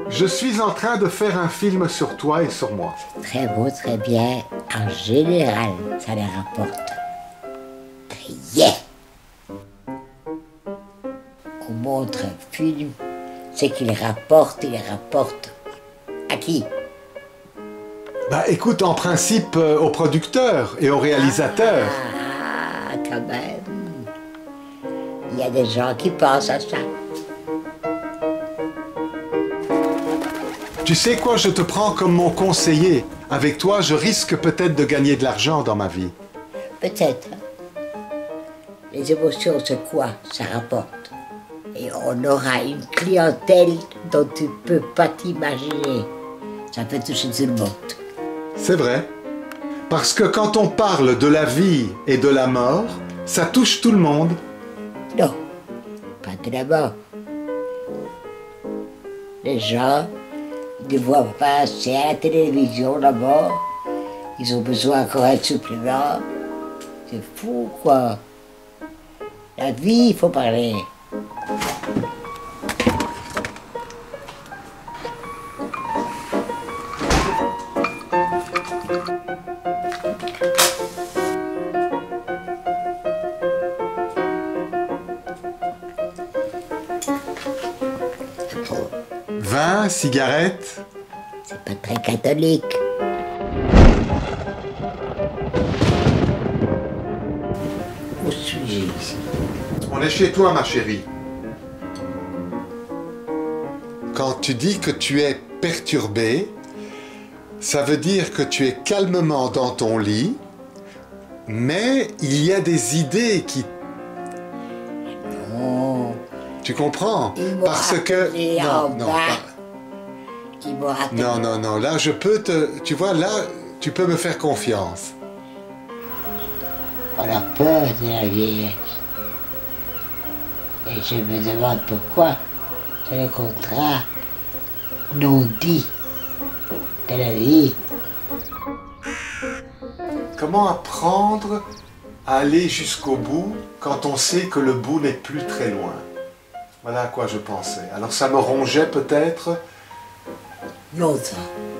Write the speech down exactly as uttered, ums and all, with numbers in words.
Je suis en train de faire un film sur toi et sur moi. Très beau, très bien. En général, ça les rapporte rien. On montre un film, c'est qu'il rapporte, il rapporte à qui? Bah écoute, en principe, euh, au producteur et au réalisateur. Ah, quand même. Il y a des gens qui pensent à ça. Tu sais quoi, je te prends comme mon conseiller. Avec toi, je risque peut-être de gagner de l'argent dans ma vie. Peut-être. Les émotions, c'est quoi? Ça rapporte. Et on aura une clientèle dont tu ne peux pas t'imaginer. Ça peut toucher tout le monde. C'est vrai. Parce que quand on parle de la vie et de la mort, ça touche tout le monde. Non, pas de la mort. Les gens ne voient pas assez à la télévision la mort. Ils ont besoin encore un supplément. C'est fou, quoi. La vie, il faut parler. Vin, cigarette. C'est pas très catholique. Où suis-je ici? On est chez toi, ma chérie. Quand tu dis que tu es perturbé, ça veut dire que tu es calmement dans ton lit, mais il y a des idées qui... Non. Tu comprends? Ils m'ont Parce que... rappelé en bas. pas- Ils m'ont rappelé. Non, non, non, là je peux te... Tu vois, là, tu peux me faire confiance. On a peur de la vieillesse. Et je me demande pourquoi. C'est le contrat non dit de la vie. Comment apprendre à aller jusqu'au bout quand on sait que le bout n'est plus très loin? Voilà à quoi je pensais. Alors ça me rongeait peut-être. Longtemps.